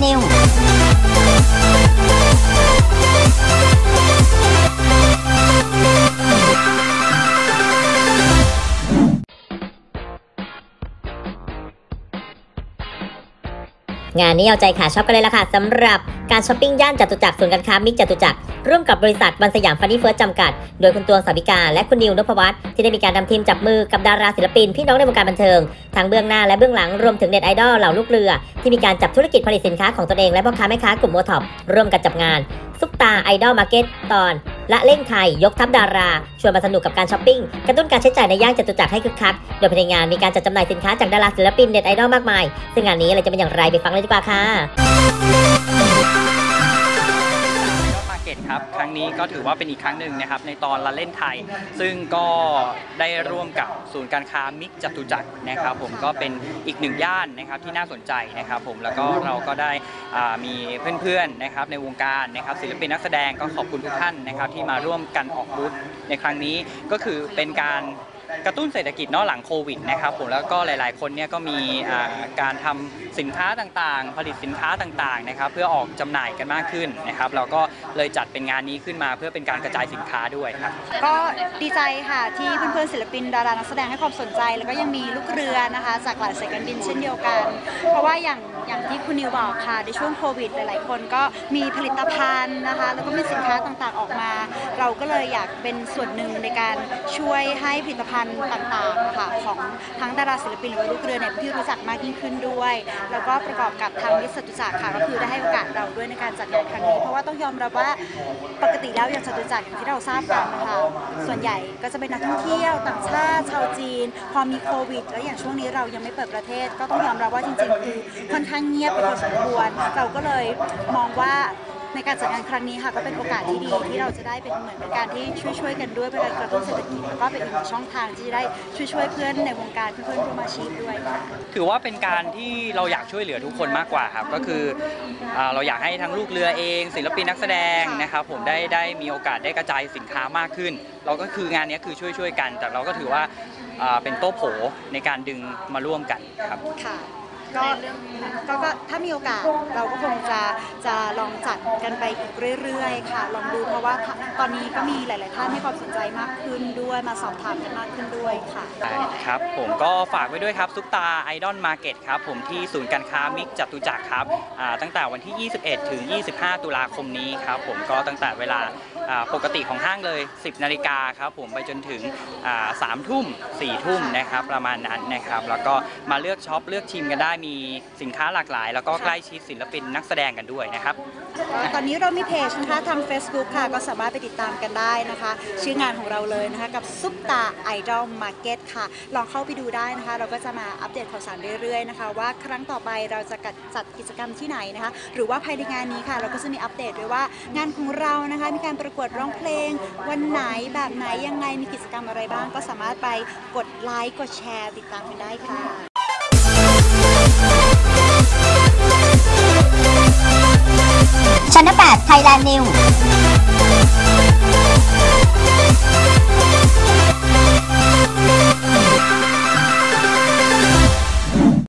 Newงานนี้เอาใจขาช็อปกันเลยล่ะค่ะสำหรับการช้อปปิ้งย่านจตุจักรศูนย์การค้ามิกจตุจักรร่วมกับบริษัทวันสยามฟันนี่เฟิร์สจำกัดโดยคุณตวงสาวิกาและคุณนิวนพวัฒน์ที่ได้มีการทำทีมจับมือกับดาราศิลปินพี่น้องในวงการบันเทิงทั้งเบื้องหน้าและเบื้องหลังรวมถึงเน็ตไอดอลเหล่าลูกเรือที่มีการจับธุรกิจผลิตสินค้าของตนเองและพ่อค้าแม่ค้ากลุ่มโอท็อปร่วมกันจับงานซุปตาไอดอลมาร์เก็ตตอนละเล่งไทยยกทัพดาราชวนมาสนุกกับการช้อปปิ้งกระตุ้นการใช้จ่ายในย่านจตุจักรให้คึกคักโดยภายในงานมีการจัดจำหน่ายสินค้าจากดาราศิลปินเน็ตไอดอลมากมายซึ่งงานนี้อะไรจะเป็นอย่างไรไปฟังเลยดีกว่าค่ะครับครั้งนี้ก็ถือว่าเป็นอีกครั้งหนึ่งนะครับในตอนละเล่นไทยซึ่งก็ได้ร่วมกับศูนย์การค้ามิกจตุจักรนะครับผมก็เป็นอีกหนึ่งย่านนะครับที่น่าสนใจนะครับผมแล้วก็เราก็ได้มีเพื่อนๆนะครับในวงการนะครับศิลปินนักแสดงก็ขอบคุณทุกท่านนะครับที่มาร่วมกันออกบูธในครั้งนี้ก็คือเป็นการกระตุ้นเศรษฐกิจหลังโควิดนะครับผมแล้วก็หลายๆคนเนี่ยก็มีการทำสินค้าต่างๆผลิตสินค้าต่างๆนะครับเพื่อออกจำหน่ายกันมากขึ้นนะครับเราก็เลยจัดเป็นงานนี้ขึ้นมาเพื่อเป็นการกระจายสินค้าด้วยครับก็ดีใจค่ะที่เพื่อนๆศิลปินดารานักแสดงให้ความสนใจแล้วก็ยังมีลูกเรือนะคะจากหลายสายการบินเช่นเดียวกันเพราะว่าอย่างที่คุณนิวบอกค่ะในช่วงโควิดหลายๆคนก็มีผลิตภัณฑ์นะคะแล้วก็มีสินค้าต่างๆออกมาเราก็เลยอยากเป็นส่วนหนึ่งในการช่วยให้ผลิตภัณฑ์ต่างๆค่ะของทั้งดาราศิลปินหรือว่าลูกเรือเนี่ยที่รู้จักมากยิ่งขึ้นด้วยแล้วก็ประกอบกับทางมิตรจตุจักรค่ะก็คือได้ให้โอกาสเราด้วยในการจัดงานครั้งนี้เพราะว่าต้องยอมรับว่าปกติแล้วอย่างจตุจักรอย่างที่เราทราบกันนะคะส่วนใหญ่ก็จะเป็นนักท่องเที่ยวต่างชาติชาวจีนพอมีโควิดแล้วอย่างช่วงนี้เรายังไม่เปิดประเทศก็ต้องยอมรับว่าจริงๆคือค่อนข้างเงียบไปพอสมควรเราก็เลยมองว่าในการจัดงานครั้งนี้ค่ะก็เป็นโอกาสที่ดีที่เราจะได้เป็นเหมือนเป็นการที่ช่วยกันด้วยเป็นการกระตุ้นเศรษฐกิจแล้วก็เป็นอีกหนึ่งช่องทางที่จะได้ช่วยเพื่อนในวงการเพื่อนร่วมอาชีพด้วยค่ะถือว่าเป็นการที่เราอยากช่วยเหลือทุกคนมากกว่าครับก็คือเราอยากให้ทั้งลูกเรือเองศิลปินนักแสดงนะครับผมได้มีโอกาสได้กระจายสินค้ามากขึ้นเราก็คืองานนี้คือช่วยกันแต่เราก็ถือว่าเป็นโต๊ะโผในการดึงมาร่วมกันครับก็ถ้ามีโอกาสเราก็คงจะลองจัดกันไปอีกเรื่อยๆค่ะลองดูเพราะว่าตอนนี้ก็มีหลายๆท่านให้ความสนใจมากขึ้นด้วยมาสอบถามกันมากขึ้นด้วยค่ะครับผมก็ฝากไว้ด้วยครับซุปตาไอดอลมาร์เก็ตครับผมที่ศูนย์การค้ามิกจตุจักรครับตั้งแต่วันที่21ถึง25ตุลาคมนี้ครับผมก็ตั้งแต่เวลาปกติของห้างเลย10 นาฬิกาครับผมไปจนถึง3 ทุ่ม4 ทุ่มนะครับประมาณนั้นนะครับแล้วก็มาเลือกช็อปเลือกชิมกันได้มีสินค้าหลากหลายแล้วก็ใกล้ชิดศิลปินนักแสดงกันด้วยนะครับตอนนี้เรามีเพจนะคะทาง Facebook ค่ะก็สามารถไปติดตามกันได้นะคะชื่องานของเราเลยนะคะกับซุปตาไอดอลมาร์เก็ตค่ะลองเข้าไปดูได้นะคะเราก็จะมาอัปเดตข่าวสารเรื่อยๆนะคะว่าครั้งต่อไปเราจะจัดกิจกรรมที่ไหนนะคะหรือว่าภายในงานนี้ค่ะเราก็จะมีอัปเดตด้วยว่างานของเรานะคะมีการประกวดร้องเพลงวันไหนแบบไหนยังไงมีกิจกรรมอะไรบ้างก็สามารถไปกดไลค์กดแชร์ติดตามกันได้ค่ะ Channel 8 Thailand News